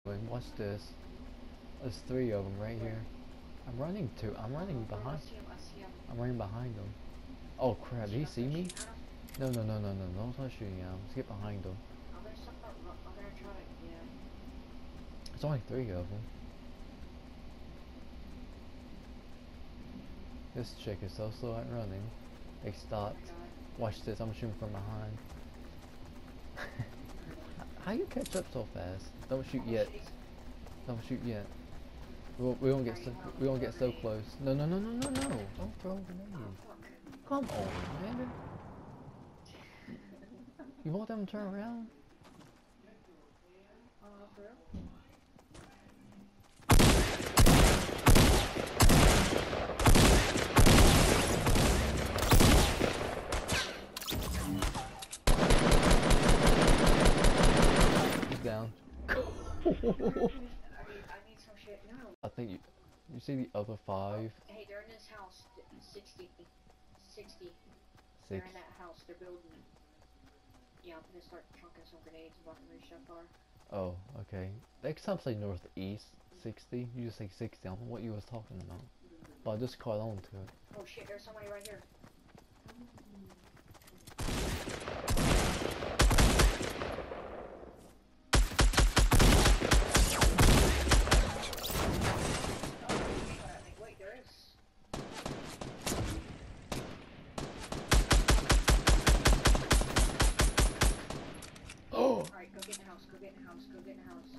Watch this. There's 3 of them right here. I'm running behind. I'm running behind them. Oh crap, did he see me? No, no, no, no, no, don't start shooting at him. Let's get behind them. There's only 3 of them. This chick is so slow at running. They stopped. Watch this, I'm shooting from behind. How you catch up so fast? Don't shoot yet. Don't shoot yet. We won't get so close. No, no, no, no, no, no! Don't throw a grenade. Come on, man. You want them to turn around? He's down. I think you see the other 5? Hey, they're in this house. 60. 60. 6. They're in that house. They're building. Yeah, I'm gonna start chunking some grenades about to reach that far. Oh, okay. Next time say northeast 60. You just say 60. I don't know what you was talking about. But I just caught on to it. Oh shit, there's somebody right here. Wait, there is. Oh! Alright, go get in the house, go get in the house, go get in the house.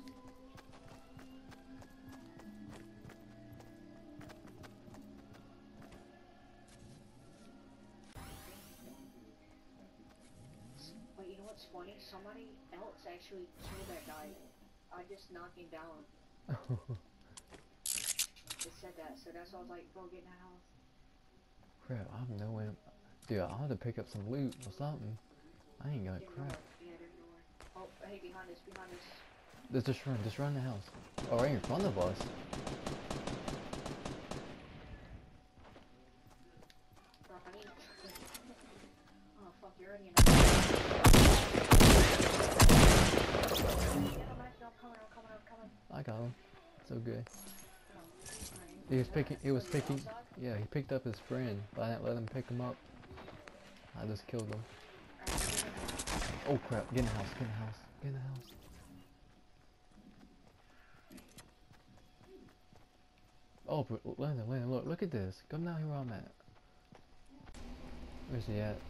But you know what's funny? Somebody else actually killed that guy. I just knocked him down. It said that, so that's why I was like, go get in the house. Crap, I have no way. Dude, I'll have to pick up some loot or something. I ain't got crap. Yeah, there's nowhere. Oh, hey, behind us, behind us. Just run the house. Oh, right in front of us. Fuck, I need... Oh, fuck, you're already in the I'm coming. I got him. So good. Yeah, he picked up his friend, but I didn't let him pick him up. I just killed him. Oh crap, get in the house, get in the house, get in the house. Oh, but Landon, look at this. Come down here where I'm at. Where's he at?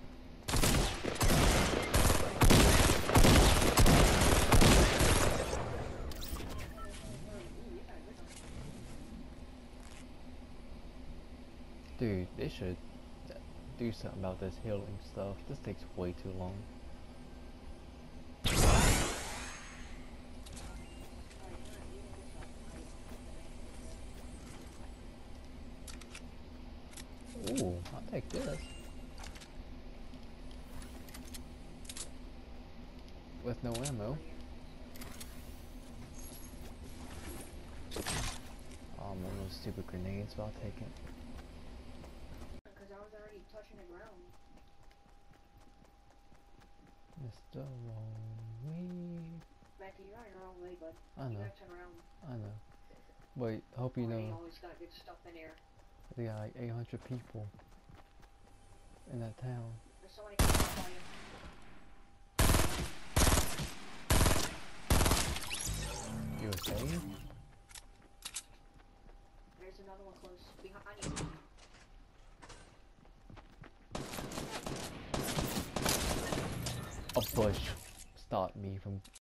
Dude, they should do something about this healing stuff. This takes way too long. Ooh, I'll take this. With no ammo. Oh, man, those stupid grenades, but I'll take it. Because I was already touching the ground. Mr. Lonely. Matthew, you're on your own way, bud. I know. You gotta turn around. I know. Wait, hope you You know. always got good stuff in there. They got like 800 people in that town. There's somebody coming up on you. You okay? There's another one close. Behind you. A bush stopped me from